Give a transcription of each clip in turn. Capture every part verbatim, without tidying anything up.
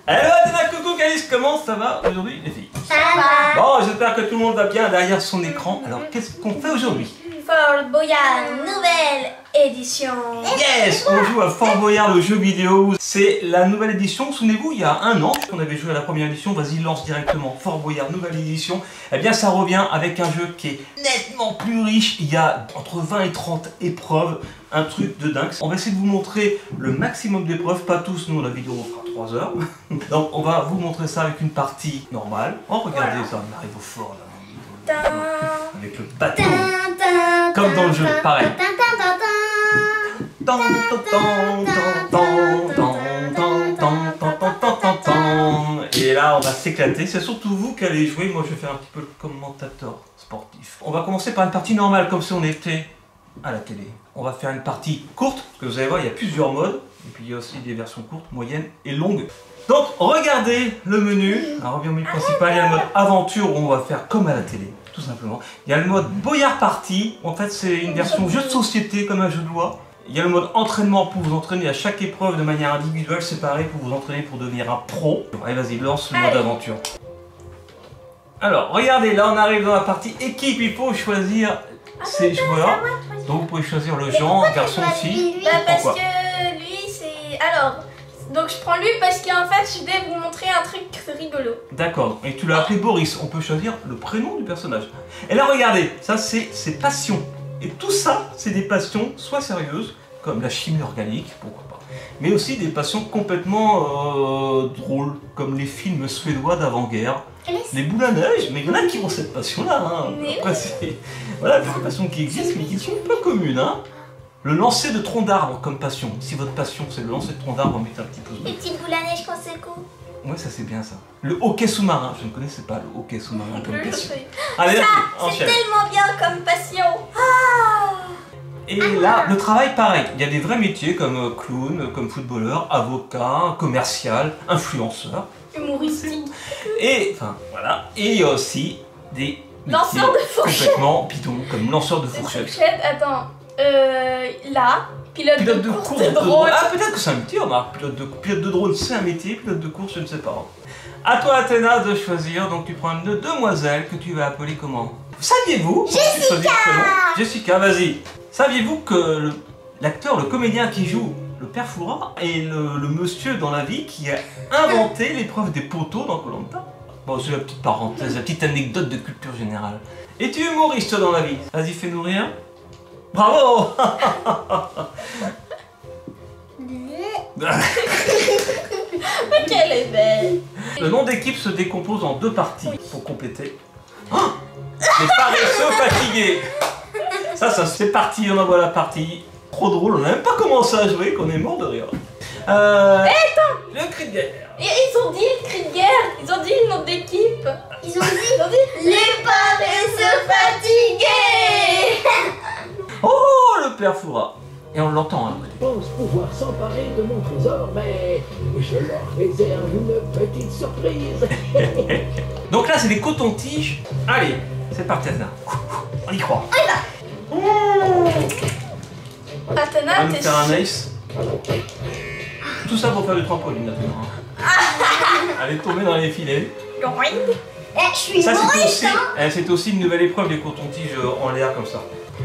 Hello Athéna, coucou Calice, comment ça va aujourd'hui les filles? Ça va. Bon, j'espère que tout le monde va bien derrière son écran. Alors, qu'est-ce qu'on fait aujourd'hui? Fort Boyard, nouvelle édition. Yes, on joue à Fort Boyard, le jeu vidéo. C'est la nouvelle édition. Souvenez-vous, il y a un an, on avait joué à la première édition. Vas-y, lance directement. Fort Boyard, nouvelle édition. Eh bien, ça revient avec un jeu qui est nettement plus riche. Il y a entre vingt et trente épreuves. Un truc de dingue. On va essayer de vous montrer le maximum d'épreuves. Pas tous, nous, la vidéo fera trois heures. Donc, on va vous montrer ça avec une partie normale. Oh, regardez Voilà. ça, on arrive au fort là. Tin, Avec le bateau. tin, tin, Comme dans le jeu, tin, pareil. tin, tin, tin, tin. Tan, tan, tan, tan, tan, tan, tan, tan, tan, tan, tan, tan. Et là, on va s'éclater. C'est surtout vous qui allez jouer. Moi, je vais faire un petit peu le commentateur sportif. On va commencer par une partie normale, comme si on était à la télé. On va faire une partie courte, parce que vous allez voir, il y a plusieurs modes. Et puis, il y a aussi des versions courtes, moyennes et longues. Donc, regardez le menu. Alors, au menu principal, il y a le mode aventure, où on va faire comme à la télé, tout simplement. Il y a le mode Boyard Party. En fait, c'est une version jeu de société, comme un jeu de loi. Il y a le mode entraînement pour vous entraîner à chaque épreuve de manière individuelle, séparée, pour vous entraîner pour devenir un pro. Allez, vas-y, lance le mode aventure. Alors, regardez, là, on arrive dans la partie équipe. Il faut choisir ses joueurs. Donc, vous pouvez choisir le genre, garçon, fille. Bah parce Pourquoi? que lui c'est... Alors, donc je prends lui parce qu'en fait je vais vous montrer un truc rigolo. D'accord, et tu l'as appelé Boris. On peut choisir le prénom du personnage. Et là, regardez, ça, c'est ses passions. Et tout ça, c'est des passions soit sérieuses, comme la chimie organique, pourquoi pas, mais aussi des passions complètement euh, drôles, comme les films suédois d'avant-guerre, les boules à neige, mais il y en a qui ont cette passion-là. Hein. Après, c'est voilà, des passions qui existent, mais qui sont peu communes. Hein. Le lancer de troncs d'arbres comme passion. Si votre passion, c'est le lancer de troncs d'arbres, mettez un petit pouce bleu. Les petites boules à neige qu'on secoue. Ouais, ça c'est bien ça. Le hockey sous-marin, je ne connaissais pas le hockey sous-marin comme Je passion. sais. Allez, C'est enchaîne. tellement bien comme passion. Et là, le travail, pareil. Il y a des vrais métiers comme euh, clown, comme footballeur, avocat, commercial, influenceur. Humoristique. Et, enfin, voilà. Et il y a aussi des Lanceur métiers de fourchette. complètement bidons, comme lanceur de Cette fourchette. fourchette, attends. Euh, là, pilote, Pilote de de course course de de drone. drone. Ah, peut-être que c'est un métier, remarque. Pilote de, pilote de drone, c'est un métier. Pilote de course, je ne sais pas. À toi, Athéna, de choisir. Donc, tu prends une demoiselle que tu vas appeler comment? Saviez-vous? Jessica. Jessica, vas-y. Saviez-vous que le- l'acteur, le comédien qui joue le père Fouras est le, le monsieur dans la vie qui a inventé l'épreuve des poteaux dans Koh-Lanta? Bon, c'est la petite parenthèse, la petite anecdote de culture générale. Es-tu humoriste dans la vie? Vas-y, fais-nous rire. Bravo. Mais qu'elle est belle. Le nom d'équipe se décompose en deux parties pour compléter. Oh, les paresseux fatigués. Ça, ça c'est parti, on envoie la partie. Trop drôle, on n'a même pas commencé à jouer, qu'on est mort de rire. Euh, le cri de guerre. Et ils ont dit le cri de guerre. Ils ont dit le nom d'équipe. Ils ont dit Ils ont dit les paresseux fatigués. Oh, le père Fouras. Et on l'entend, hein. Je pense pouvoir s'emparer de mon trésor, mais je leur réserve une petite surprise. Donc là, c'est des cotons-tiges. Allez, c'est parti, Athéna. On y croit. Athéna, On va nous t'es faire un sûre? ace. Tout ça pour faire du trampoline, Athéna. Elle est tombée dans les filets. Yoink. Eh, je suis Ça, c'est humoriste, aussi, hein. eh, c'est aussi une nouvelle épreuve, les cotons-tiges euh, en l'air comme ça.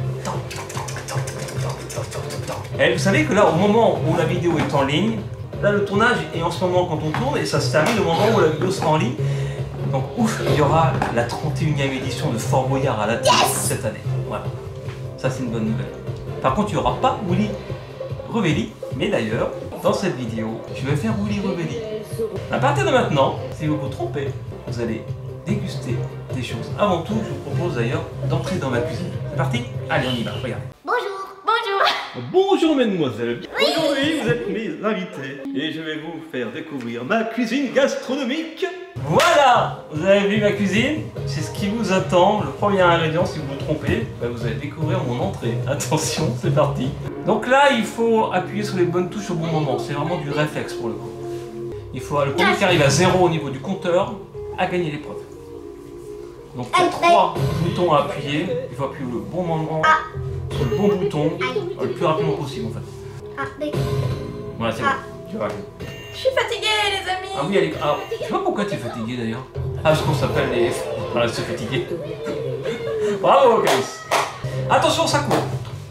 Et vous savez que là, au moment où la vidéo est en ligne, là, le tournage est en ce moment quand on tourne et ça se termine au moment où la vidéo sera en ligne. Donc, ouf, il y aura la trente et unième édition de Fort Boyard à la télé cette année. Voilà. Ça, c'est une bonne nouvelle. Par contre, il n'y aura pas Willy Revelli, mais d'ailleurs, dans cette vidéo, je vais faire Willy Revelli. À partir de maintenant, si vous vous trompez, vous allez déguster des choses. Avant tout, je vous propose d'ailleurs d'entrer dans ma cuisine. C'est parti? Allez, on y va, regardez. Bonjour. Bonjour. Bonjour mesdemoiselles, aujourd'hui vous êtes mes invités et je vais vous faire découvrir ma cuisine gastronomique. Voilà, vous avez vu ma cuisine, c'est ce qui vous attend. Le premier ingrédient, si vous vous trompez, bah, vous allez découvrir mon entrée. Attention, c'est parti. Donc là, il faut appuyer sur les bonnes touches au bon moment, c'est vraiment du réflexe pour le coup. Il faut, le premier qui arrive à zéro au niveau du compteur a gagné l'épreuve. Donc il y a trois boutons à appuyer, il faut appuyer le bon moment. Sur le bon bouton, le plus rapidement possible en fait. Ah, d'accord. Voilà, c'est bon. Tu vas Je suis fatiguée, les amis. Ah oui, elle est... Alors, je sais pas pourquoi tu es fatiguée d'ailleurs. Ah, parce qu'on s'appelle les... Voilà, c'est fatigué. Bravo, Calice. Attention, ça court.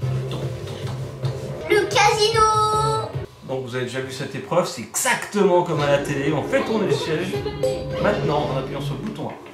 Le casino. Donc vous avez déjà vu cette épreuve, c'est exactement comme à la télé. On fait tourner les sièges. Maintenant, en appuyant sur le bouton A.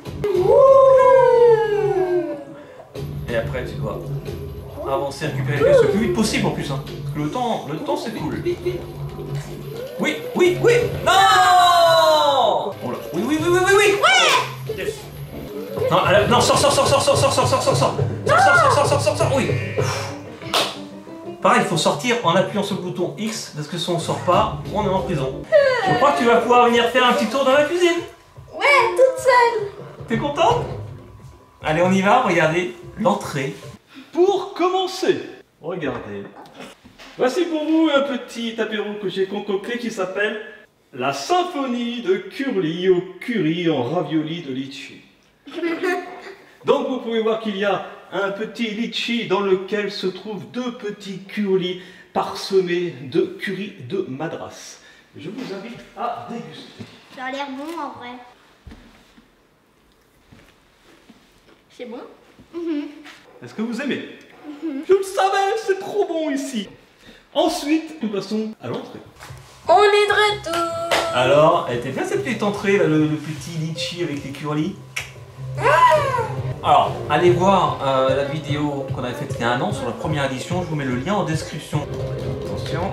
Et après, tu dois avancer, récupérer les pièces le plus vite possible en plus. Hein. Parce que le temps, le temps c'est cool. Oui, oui, oui. Non. Oh là. Oui, oui, oui, oui, oui, oui. Ouais. Yes. Non, allez, non, sors, sors, sors, sors, sors, sors, sors, sors, sors, sors, sors, sors, sors, sors, sors, sors, sors, oui. Pareil, il faut sortir en appuyant sur le bouton X, parce que si on ne sort pas, on est en prison. Je crois que tu vas pouvoir venir faire un petit tour dans la cuisine. Ouais, toute seule. T'es content? Allez, on y va, regardez l'entrée. Pour commencer, regardez. Voici pour vous un petit apéro que j'ai concocté qui s'appelle la symphonie de curly au curry en ravioli de litchi. Donc vous pouvez voir qu'il y a un petit litchi dans lequel se trouvent deux petits curly parsemés de curry de madras. Je vous invite à déguster. Ça a l'air bon en vrai. C'est bon? Est-ce que vous aimez? Je le savais, c'est trop bon ici. Ensuite, nous passons à l'entrée. On est de retour. Alors, elle était bien cette petite entrée, là, le, le petit litchi avec les curly. Alors, allez voir euh, la vidéo qu'on avait faite il y a un an sur la première édition. Je vous mets le lien en description. Attention.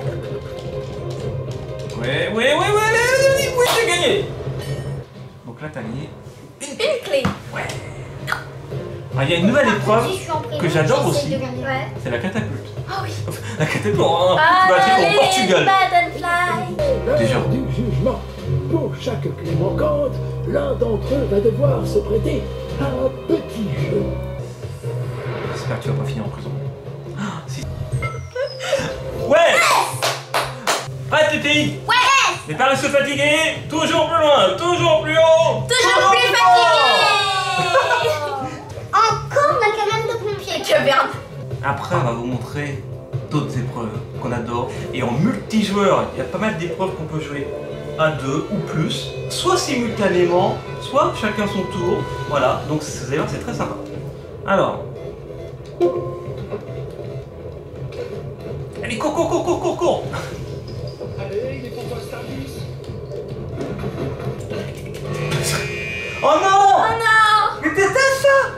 Ouais, ouais, ouais, ouais, allez, allez, oui, j'ai gagné. Donc là, t'as gagné Une clé. Ouais. Ah, il y a une nouvelle épreuve Si je suis en prison, que j'adore j'essaie aussi. de gagner. Ouais. C'est la catapulte. Ah oui. La catapulte, oh, Ah, tu vas atterrir au les Portugal. butterflies. Déjà. L'heure du jugement. Pour chaque clé manquante, l'un d'entre eux va devoir se prêter à un petit jeu. J'espère que tu vas pas finir en prison. Ah, si. Ouais. Arrête les filles. Ouais. Les paresseux fatigués, toujours plus loin, toujours plus haut. Toujours plus fatiguée. Encore la cabane de pompiers. Que merde. Après, on va vous montrer d'autres épreuves qu'on adore. Et en multijoueur, il y a pas mal d'épreuves qu'on peut jouer à deux ou plus, soit simultanément, soit chacun son tour. Voilà, donc vous allez voir, c'est très sympa. Alors. Allez, cours, cours, cours, cours, cours, cours. Allez, il est pour toi ce service. Oh non. Oh non. Mais t'étais ça.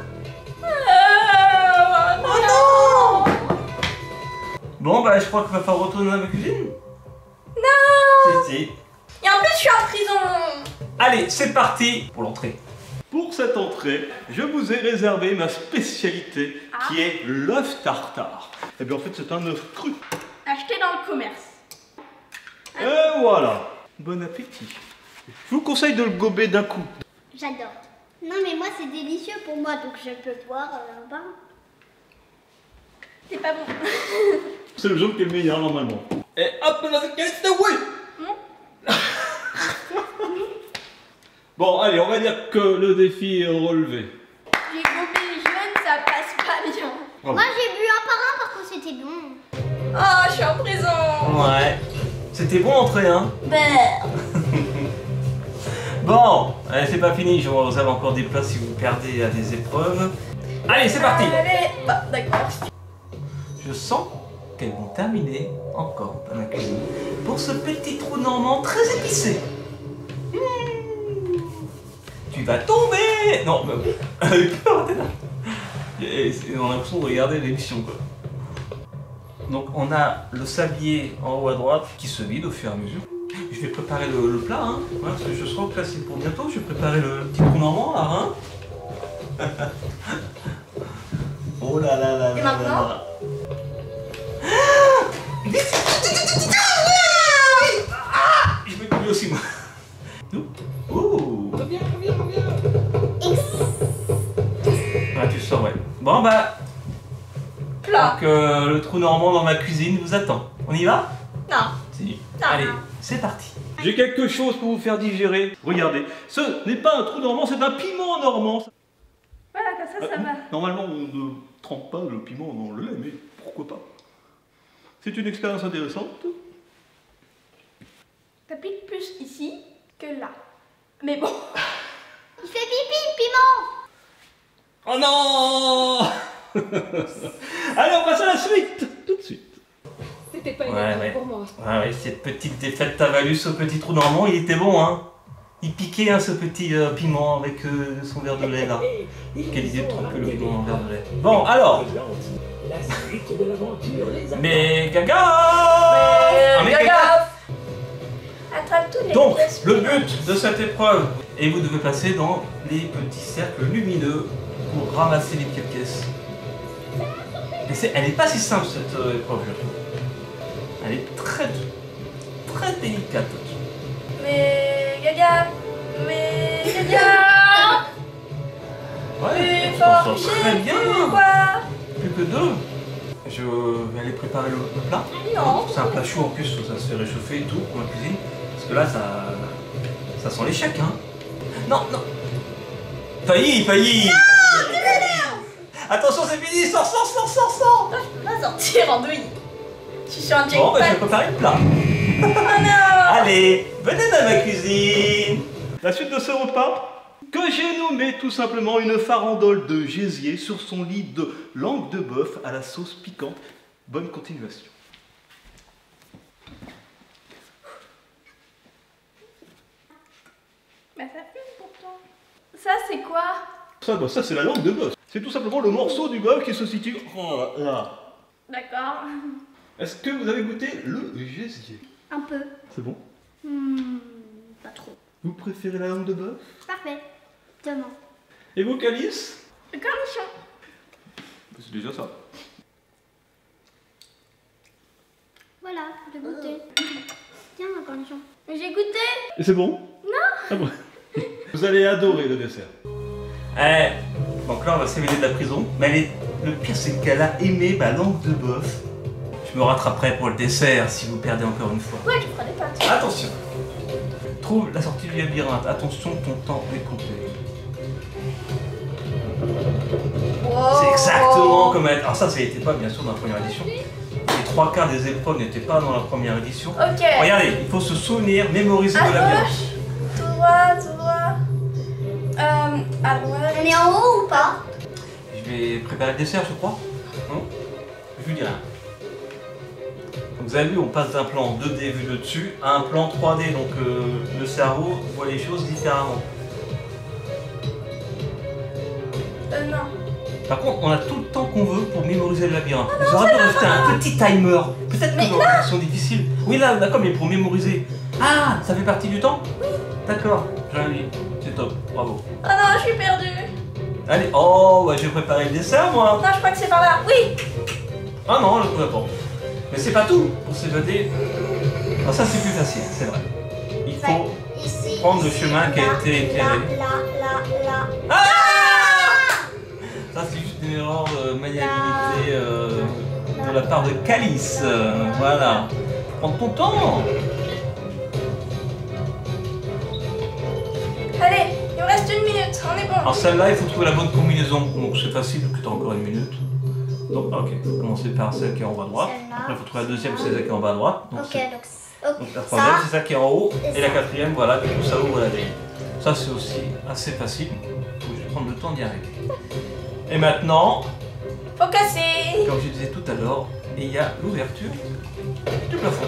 Euh, Oh non. Bon, bah je crois qu'il va falloir retourner dans ma cuisine. Non. Si, si. Et en plus, je suis en prison. Allez, c'est parti pour l'entrée. Pour cette entrée, je vous ai réservé ma spécialité Ah. qui est l'œuf tartare. Et bien en fait, c'est un œuf cru. Acheté dans le commerce. Et voilà. Bon appétit. Je vous conseille de le gober d'un coup. J'adore. Non mais moi c'est délicieux pour moi donc je peux boire euh, un bain. C'est pas bon. C'est le jaune qui est le meilleur normalement. Et hop, là, c'est oui. Bon, allez, on va dire que le défi est relevé. J'ai gobé jaune, ça passe pas bien. Bravo. Moi j'ai bu un par un parce que c'était bon. Oh, je suis en prison. Ouais. C'était bon l'entrée, hein. Beurre. Bon, allez, c'est pas fini. Je vous réserve encore des places si vous perdez à des épreuves. Allez, c'est parti. Allez, bah, d'accord. Je sens qu'elles vont terminer encore dans la cuisine pour ce petit trou normand très épicé. Mmh. Tu vas tomber. Non, mais... elle a eu peur, t'es là. Et c'est- on a l'impression de regarder l'émission, quoi. Donc on a le sablier en haut à droite qui se vide au fur et à mesure. Je vais préparer le, le plat, hein, voilà, parce que je serai placé pour bientôt. Je vais préparer le petit trou normand, là, hein. Oh là là là là. Et maintenant là. Ah, je vais couler aussi, moi. Ouh. Reviens, reviens, reviens. Ah, tu sors, ouais. Bon, bah. Plat. Donc, euh, le trou normand dans ma cuisine vous attend. On y va? Non. Si. Non. Allez, c'est parti. J'ai quelque chose pour vous faire digérer. Regardez, ce n'est pas un trou normand, c'est un piment normand. Voilà, comme ça, ça Euh, va. Normalement, on ne trempe pas le piment dans le lait, mais pourquoi pas? C'est une expérience intéressante. Ça pique? Allez, on passe à la suite, tout de suite. C'était pas une Ouais, épreuve ouais. pour moi. Ouais, ouais, cette petite défaite t'a valu ce petit trou normand, il était bon, hein. Il piquait, hein, ce petit euh, piment avec euh, son verre de lait, là. Quelle idée de tromper le piment en verre de lait. Bon, alors. La suite de l'aventure les attend. Mais gaga Mais, Ah, mais gaga. gaga. Attrape tous les Donc, pièces. le but de cette épreuve, et vous devez passer dans les petits cercles lumineux pour ramasser les petites pièces. Mais c'est, elle n'est pas si simple cette euh, épreuve, je trouve. Elle est très, très délicate. Mais gaga. Mais gaga. Ouais, Plus tu fort, t'en sors j'ai très bien. plus quoi. Plus que deux. Je vais aller préparer le, le plat. Non. C'est un plat chaud en plus, ça se fait réchauffer et tout pour la cuisine. Parce que là, ça, ça sent l'échec, hein. Non, non. Failli, failli. Attention, c'est fini. Sors, sors, sors, sors, sors. Je peux pas sortir en douille. Je suis sur un jackpot. Bon, bah, je vais préparer le plat. Oh non. Allez, venez dans ma cuisine. La suite de ce repas que j'ai nommé tout simplement une farandole de gésier sur son lit de langue de bœuf à la sauce piquante. Bonne continuation. Bah ça fume pourtant. Ça c'est quoi? Ça, bah, ça c'est la langue de bœuf. C'est tout simplement le morceau du bœuf qui se situe oh, là. D'accord. Est-ce que vous avez goûté le gésier? Un peu. C'est bon? Hmm, pas trop. Vous préférez la langue de bœuf? Parfait. Demain. Et vous, Calice? Le cornichon. C'est déjà ça. Voilà, j'ai goûté. Tiens, un cornichon. Mais j'ai goûté. Et c'est bon? Non. Ah bon. Vous allez adorer le dessert. Eh, donc là on va s'évader de la prison. Mais elle est... le pire c'est qu'elle a aimé ma langue de bœuf. Je me rattraperai pour le dessert si vous perdez encore une fois. Ouais, tu feras des pâtes. Attention. Trouve la sortie du labyrinthe. Attention, ton temps est compté. Wow. C'est exactement comme... elle- Alors ça, ça n'était pas bien sûr dans la première édition. Les trois quarts des épreuves n'étaient pas dans la première édition. Ok. Regardez, il faut se souvenir, mémoriser À le labyrinthe. gauche. Tout droit, tout droit. Euh, à droite. On est en haut ou pas? Je vais préparer le dessert, je crois. Non? Je vous dis rien. Donc, vous avez vu, on passe d'un plan deux D vu de dessus à un plan trois D. Donc euh, le cerveau voit les choses différemment. Euh, non. Par contre, on a tout le temps qu'on veut pour mémoriser le labyrinthe. Vous aurez dû rajouter un petit timer. Peut-être que dans la version difficile. Oui, là, d'accord, mais pour mémoriser. Ah, ça fait partie du temps? Oui. D'accord, j'ai un lit. C'est top, bravo. Oh non, je suis perdue. Allez, oh, bah, j'ai préparé le dessert, moi. Non, je crois que c'est par là. Oui. Ah non, je ne pouvais pas. Mais c'est pas tout pour s'évader. Ah, ça, c'est plus facile, c'est vrai. Il faut Ici. prendre le ici, chemin qui a là, été éclairé. Là, là, là, là. Ah! Ça, c'est juste une erreur de maniabilité euh, de la part de Calice. Euh, voilà. Prends ton temps. Allez, il me reste une minute. On est bon. Alors celle-là, il faut trouver la bonne combinaison. Donc c'est facile, parce que tu as encore une minute. Donc ok, il faut commencer par celle qui est en bas à droite. Celle-là. Après, il faut trouver la deuxième, c'est celle qui est en bas à droite. Donc, Ok, c'est- donc. ok, donc la troisième, ça. c'est celle qui est en haut. Et Et la ça. quatrième, voilà, du coup ça ouvre la grille. Ça, c'est aussi assez facile. Donc, je vais prendre le temps d'y arriver. Et maintenant, Faut casser. comme je disais tout à l'heure, il y a l'ouverture du plafond.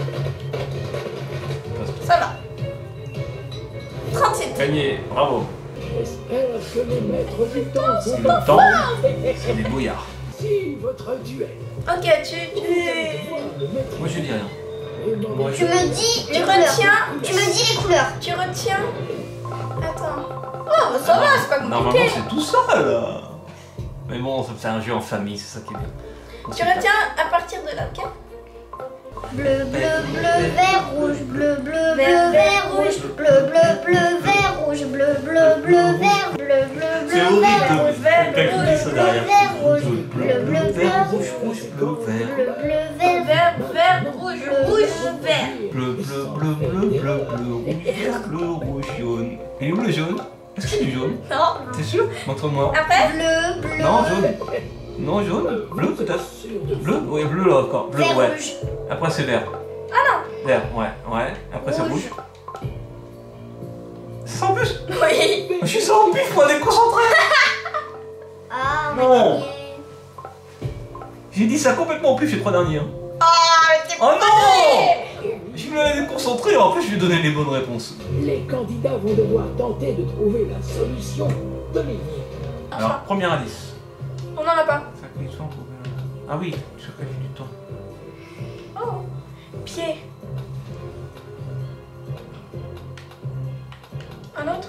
Ça va. trente-sept. Gagné, bravo. J'espère que les maîtres du temps sont Le temps, c'est des brouillards. Si votre duel. Ok, tu, Vous allez tu, devoir le mettre Moi je dis rien. vraiment Moi, Tu me dis Tu les couleurs. retiens. Tu me dis les couleurs. tu retiens. Attends. Oh, bah, ça va, c'est pas Normalement compliqué. c'est tout ça là. Mais bon, c'est un jeu en famille, c'est ça qui est bien. On Tu sait pas. retiens à partir de là, ok? Bleu, bleu, bleu, vert, rouge, bleu, bleu, bleu, Vert, vert, rouge, bleu, bleu, bleu, vert, rouge, bleu, bleu, bleu, vert, bleu, bleu, C'est bleu, horrible vert, de rouge, vert, calculer ça bleu, derrière. vert, rouge, Bleu, bleu, bleu, vert, vert, rouge, rouge, bleu, vert. bleu, bleu, vert, Vert, vert, rouge, rouge, vert. Bleu, bleu, bleu, bleu, bleu, bleu, rouge, vert, bleu, rouge, jaune. Il est où le jaune? Est-ce qu'il y a du jaune? Non. T'es sûr? Montre-moi. Après, bleu, bleu, Non, jaune. Non, jaune? Bleu peut-être? Bleu? Oui, bleu là encore. Bleu, vert, ouais. rouge, Après c'est vert. Ah non. Vert, ouais, ouais. Après c'est Rouge. rouge. C'est ça en plus? Oui. Je suis ça en plus, faut aller concentrer. ah, on Non. a gagné. J'ai dit ça complètement au pif, les trois derniers. Hein. Oh, mais t'es Oh pas non! Je me suis concentré, en plus je lui ai donné les bonnes réponses. Les candidats vont devoir tenter de trouver la solution de l'énigme. Alors, premier indice. On en a pas. Ah oui, tu sacrifies du temps. Oh, pied. Un autre?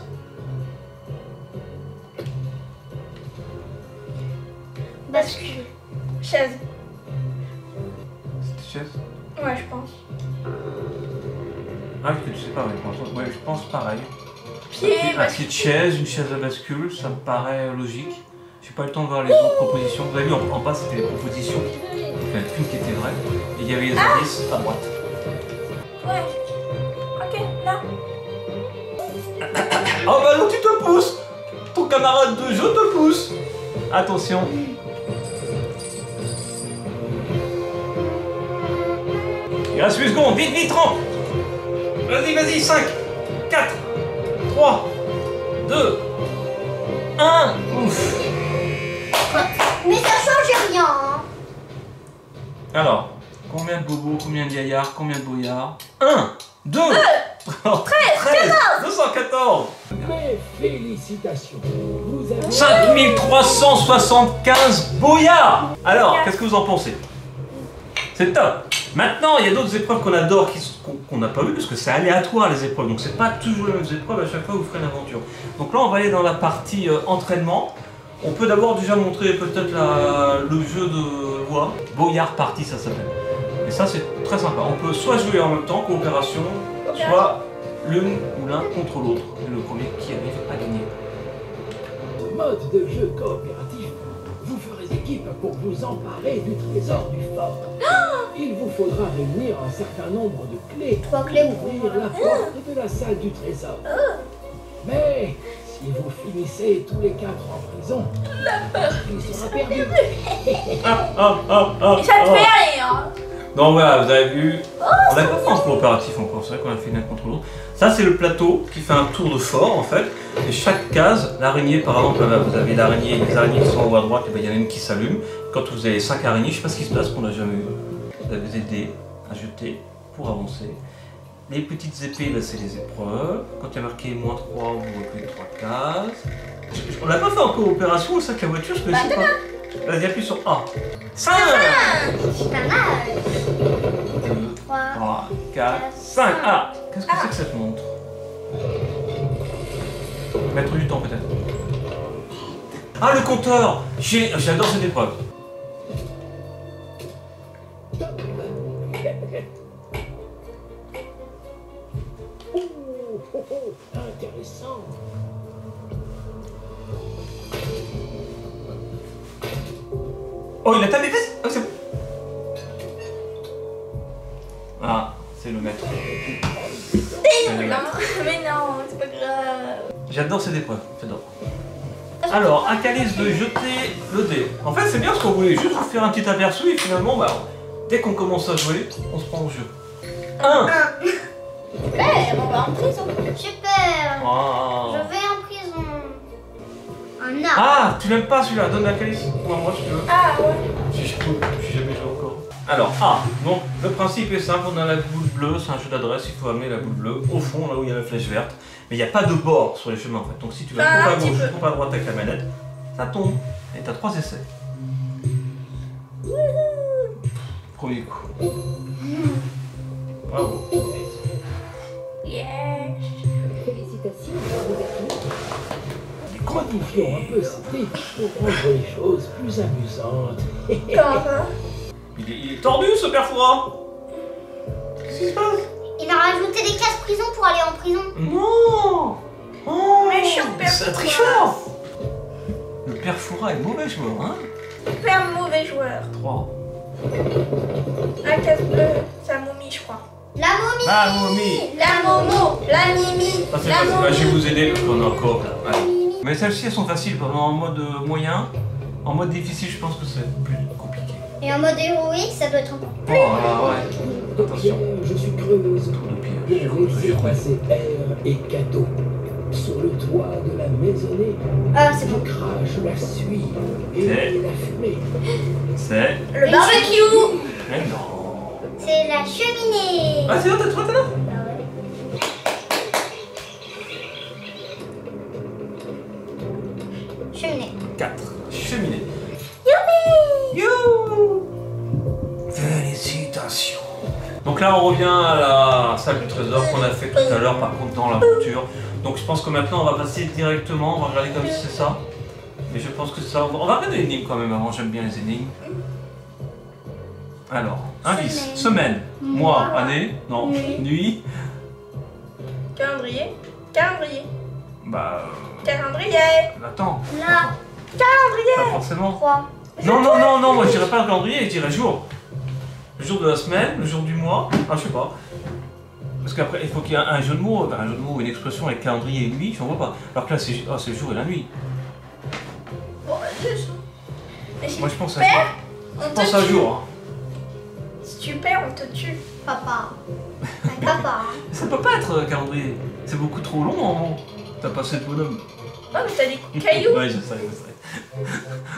Bascule. Chaise. C'était chaise? Ouais, je pense. Ah oui, tu sais pas, ouais, pour l'instant. Ouais, je pense pareil. Pied, Un pied de bascule. chaise, une chaise à bascule, ça me paraît logique. J'ai pas eu le temps de voir les autres propositions. Vous avez vu, en, en bas c'était les propositions. Donc il y en avait une qui était vraie. Et il y avait les indices à droite. Ouais. Ok, là. Oh bah non, tu te pousses! Ton camarade de jeu te pousse! Attention! Il reste huit secondes, vite, vite, trente! Vas-y, vas-y, cinq, quatre, trois, deux, un! Ouf! Mais ça change rien. Hein. Alors, combien de bobos, combien de gaillards, combien de boyards? un, deux, treize, deux cent quatorze! Mais félicitations, vous avez... cinq mille trois cent soixante-quinze boyards! Alors, qu'est-ce que vous en pensez? C'est top! Maintenant, il y a d'autres épreuves qu'on adore, qu'on n'a pas vues, parce que c'est aléatoire les épreuves, donc c'est pas toujours les mêmes épreuves, à chaque fois vous ferez une aventure. Donc là, on va aller dans la partie euh, entraînement. On peut d'abord déjà montrer peut-être le jeu de voix, Boyard Party ça s'appelle. Et ça c'est très sympa, on peut soit jouer en même temps, coopération, soit l'une ou l'un contre l'autre. Et le premier qui arrive à gagner. Mode de jeu coopératif, vous ferez équipe pour vous emparer du trésor du fort. Il vous faudra réunir un certain nombre de clés Trois clés pour ouvrir la porte de la salle du trésor. Mais si vous finissez tous les quatre en prison, il sera perdu. Ah, ah, ah, ah, Et ça te ah. fait rien. Donc voilà, vous avez vu, on n'a pas fait en coopératif encore, c'est vrai qu'on a fait l'un contre l'autre. Ça c'est le plateau qui fait un tour de fort en fait, et chaque case, l'araignée par exemple, là, vous avez l'araignée, les araignées qui sont en haut à droite, et ben, il y en a une qui s'allume. Quand vous avez cinq araignées, je ne sais pas ce qui se passe, qu'on n'a jamais eu. Vous avez des dés à jeter pour avancer. Les petites épées, ben, c'est les épreuves. Quand il y a marqué moins trois, vous reculez trois cases. On l'a pas fait en coopération, ça, avec la voiture, je connaissais pas. Vas-y, appuie sur A. cinq, C'est pas mal. deux, Trois. trois, quatre, cinq. Ah, qu'est-ce que c'est que cette montre? Mettre du temps peut-être. Ah, le compteur. J'ai- J'adore cette épreuve. Oh, oh, oh, intéressant. Oh, il a tapé vite. Oh, c'est bon. Ah, c'est le maître. C'est le Non, maître. mais non, c'est pas grave. J'adore cette épreuve, j'adore. Alors, un calice de jeter le dé. En fait, c'est bien parce qu'on voulait juste vous faire un petit aperçu et finalement, bah, dès qu'on commence à jouer, on se prend au jeu. un. Super, on va en prison. Super. Oh. Je vais en prison. Un arbre. Ah, tu l'aimes pas celui-là, donne la calice. Moi, moi, si tu veux. Ah ouais. J'ai j'ai jamais joué encore. Alors, A. Donc, le principe est simple, on a la boule bleue, c'est un jeu d'adresse, il faut amener la boule bleue au fond, là où il y a la flèche verte. Mais il n'y a pas de bord sur les chemins en fait. Donc, si tu vas Ah, trop à un petit gauche, peu. trop à droite avec la manette, ça tombe. Et t'as trois essais. Premier coup. Bravo. Yes. Félicitations, vous êtes Modifions un peu cette idée pour rendre les choses plus amusantes. Comment ça? Il est, il est tordu ce père Fouras. Qu'est-ce qui se passe? Il a rajouté des cases prison pour aller en prison. Non. Oh, Méchant père c'est un Fouras. tricheur. Le père Fouras est mauvais joueur, hein. Super mauvais joueur. trois. Un casse bleu, c'est la momie, je crois. La momie. Ah, momie. La momo, la mimi, Ah, c'est la facile. Bah, je vais momie. vous aider parce qu'on est encore là. Ouais. Mais celles-ci elles sont faciles. En mode euh, moyen, en mode difficile, je pense que c'est plus compliqué. Et en mode héroïque, ça doit être encore. Oh, ah, ouais. Attention. Je suis creuse. Tour de Je piège. vais laisser passer air et cadeaux sur le toit toit de la maisonnée. Ah, c'est Le bon. crash, la suie et C'est- la fumée. C'est... Le barbecue. Mais non. C'est la cheminée. Ah c'est là, t'as trouvé, t'es là? Ah ouais. Cheminée. quatre. Cheminée. Youpi! You! Félicitations. Donc là, on revient à la salle du trésor qu'on a fait tout à l'heure, par contre dans l'aventure. Donc je pense que maintenant, on va passer directement, on va regarder comme si c'est ça. Mais je pense que c'est ça. On va regarder l'énigme quand même avant, j'aime bien les énigmes. Alors, indice, Semaine. semaine, mois, Mois. année, non, Nuit. nuit, Calendrier. Calendrier. bah... euh, Calendrier. attends, Là. pas forcément. Trois. Non, non, non, non, moi je dirais pas le calendrier, je dirais jour. Le jour de la semaine, le jour du mois, ah je sais pas. Parce qu'après, il faut qu'il y ait un, un jeu de mots, enfin, un jeu de mots, une expression avec calendrier et nuit, j'en vois pas. Alors que là, c'est oh, c'est le jour et la nuit. Bon, juste. Mais si Moi je pense à perds, jour. on Je te pense à tue. jour. Hein. Si tu perds, on te tue. Papa. Un papa. Ça peut pas être euh, calendrier, c'est beaucoup trop long en gros. T'as passé le bonhomme. Non, mais t'as des cailloux. Ouais, je sais, je sais.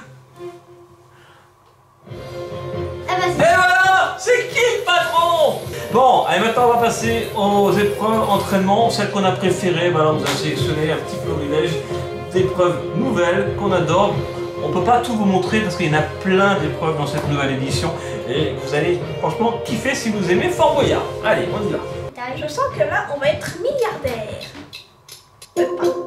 Ah bah Et c'est. voilà, c'est qui le patron? Bon, allez, maintenant on va passer aux épreuves entraînement, celles qu'on a préférées. Bah, là, on vous a sélectionné un petit florilège d'épreuves nouvelles qu'on adore. On peut pas tout vous montrer parce qu'il y en a plein d'épreuves dans cette nouvelle édition. Et vous allez franchement kiffer si vous aimez Fort Boyard. Allez, on y va. Je sens que là, on va être milliardaire. Peut-être pas.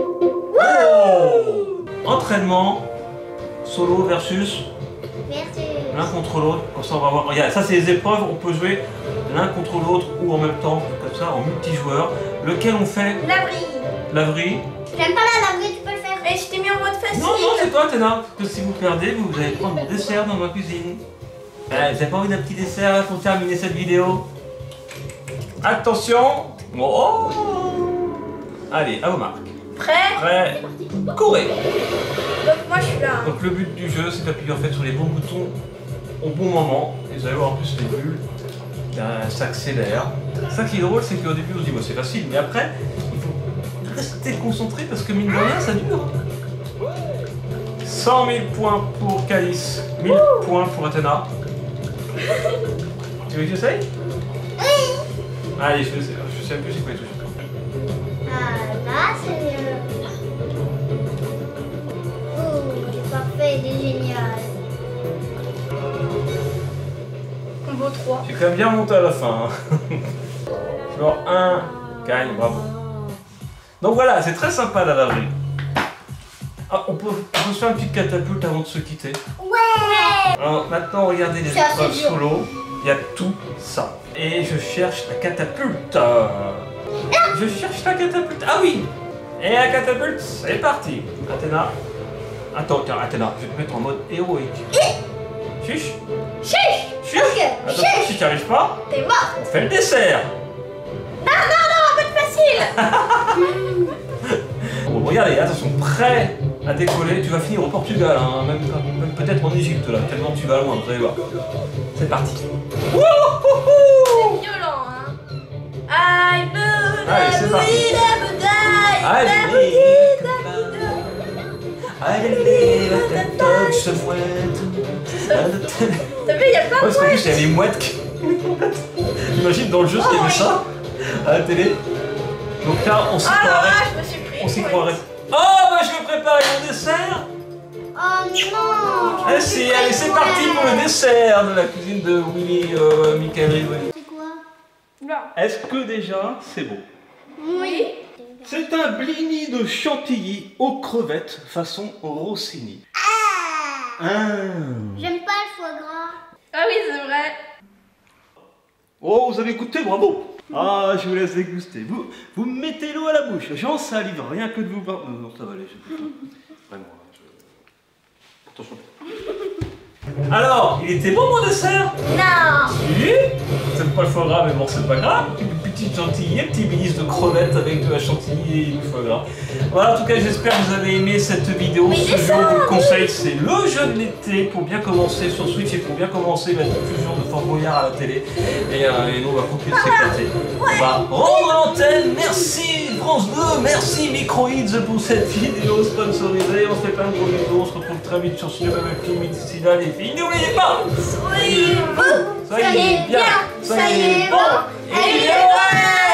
Oh, entraînement, solo versus Merci. l'un contre l'autre. Comme ça, on va voir. Regarde, ça, c'est les épreuves. On peut jouer l'un contre l'autre ou en même temps, comme ça, en multijoueur. Lequel on fait? L'abri. Laverie. J'aime pas la laverie, tu peux le faire. Mais je t'ai mis en mode facile. Non, non, c'est toi, Téna. Parce que si vous perdez, vous allez prendre mon dessert dans ma cuisine. Allez, vous avez pas envie d'un petit dessert là pour terminer cette vidéo? Attention. Oh. Allez, à vos marques. Prêt? Prêt. Courez. Donc moi, je suis là. hein. Donc le but du jeu, c'est d'appuyer en fait sur les bons boutons au bon moment. Et vous allez voir en plus les bulles, ben, ça accélère. Ça qui est drôle, c'est qu'au début on se dit bon, c'est facile, mais après il faut rester concentré parce que mine de rien ça dure. cent mille points pour Calice, mille points pour Athéna. Tu veux que j'essaye? Oui. Allez, je sais, je sais plus c'est quoi les trucs. Ah là c'est mieux. Oh, c'est parfait, il est génial. Combo trois. J'ai quand même bien monté à la fin. Hein. Genre un gagne, bravo. Donc voilà, c'est très sympa la laverie. Ah, on peut, on peut se faire une petite catapulte avant de se quitter. Ouais. Alors maintenant, regardez les C'est assez épreuves dur. solo. Il y a tout ça. Et je cherche la catapulte. Euh, Je cherche la catapulte. Ah oui. Et la catapulte, c'est parti. Athéna. Attends, tiens, Athéna, je vais te mettre en mode héroïque. Chuch. Chuch. Chuch. Ok, Attention, chuch. si tu n'y arrives pas, T'es mort. on fait le dessert. Facile. Bon, regardez, attention, prêt à décoller, tu vas finir au Portugal, hein, même, même peut-être en Égypte là, tellement tu vas loin, vous allez voir. C'est parti. Wouhouhou. Violent, hein. I believe, Allez, c'est parti. I never die. I never believe did, I believe I can touch the mouette. T'as vu, il y a plein Ouais, de parce qu'en mouettes. plus, il y a les mouettes qui. Imagine dans le jeu qu'il y avait ça à la télé. Donc là, on s'y Oh là croirait. là, je me suis pris. On s'y une croirait. mouette. Oh, bah je vais préparer mon dessert. Oh non. Ah si, allez, c'est parti pour le dessert de la cuisine de Willy, euh, Michael Rivoli. C'est quoi? Non. Est-ce que déjà c'est beau? Oui. C'est un blini de chantilly aux crevettes façon Rossini. Ah. J'aime pas le foie gras. Ah oui, c'est vrai. Oh, vous avez goûté, bravo. Ah, je vous laisse déguster. Vous, vous mettez l'eau à la bouche. J'en salive, rien que de vous voir. Non, non, ça va aller. Je... Vraiment, je... Attention. Alors, il était bon mon dessert? Non. Oui. C'est pas le foie gras, mais bon, c'est pas grave. Une petite chantilly, un petit ministre de crevettes avec de la chantilly et du foie gras. Voilà, en tout cas, j'espère que vous avez aimé cette vidéo. Mais Ce c'est jeu, ça, on vous le oui. conseille, c'est le jeu de l'été pour bien commencer sur Switch et pour bien commencer la diffusion de Fort Boyard à la télé. Et, euh, et nous, on va continuer de s'éclater. On va rendre l'antenne. Merci France deux. Merci Microids pour cette vidéo sponsorisée. On se fait plein de gros bisous. On se retrouve très vite sur ce nouvel film. D'ici là, les filles, n'oubliez pas, Soyez beaux, soyez bien, soyez bons et ouais.